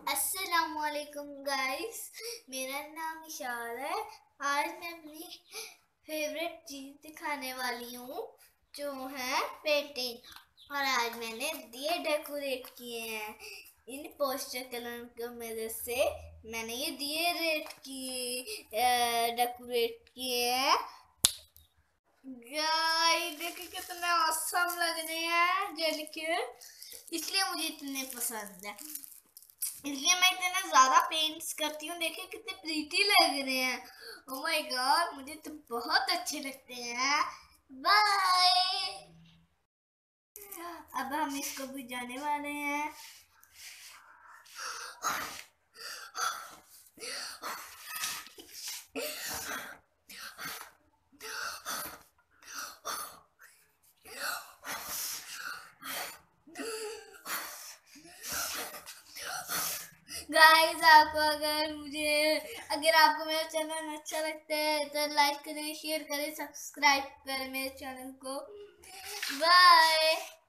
अस्सलामुअलैकुम गाइस, मेरा नाम इशार है। आज मैं अपनी फेवरेट चीज दिखाने वाली हूँ जो है पेंटिंग। और आज मैंने दिए डेकोरेट किए हैं। इन पोस्टर कलर की मदद से मैंने ये दिए डेकोरेट किए हैं। गाइस देखिए कितने औसम लग रहे हैं जल के, इसलिए मुझे इतने पसंद है। इसलिए मैं इतना ज्यादा पेंट्स करती हूँ। देखिए कितने प्रीटी लग रहे हैं। ओह माय गॉड, मुझे तो बहुत अच्छे लगते हैं। बाय। अब हम इसको बुझाने वाले हैं। गाइस अगर आपको मेरा चैनल अच्छा लगता है तो लाइक करें, शेयर करें, सब्सक्राइब करें मेरे चैनल को। बाय।